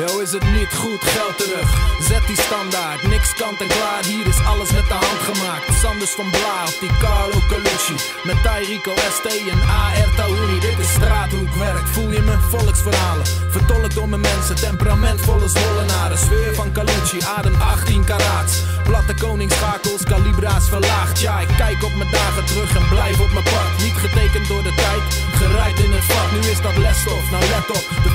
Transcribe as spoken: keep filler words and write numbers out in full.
Yo, is het niet goed, geld terug. Zet die standaard, niks kant en klaar. Hier is alles met de hand gemaakt. Sanders van Bla of die Carlo Colucci. Met Tyrico S T en A R Taouni. Dit is straat hoe ik werk, voel je me? Volksverhalen. Vertolkt door mijn mensen, temperamentvolle Zwollenaren. Sfeer van Calucci, adem achttien karaats. Platte koningsschakels, kalibra's verlaagd. Ja, ik kijk op mijn dagen terug en blijf op mijn pad. Niet getekend door de tijd, gereid in het vat. Nu is dat lesstof, nou let op. De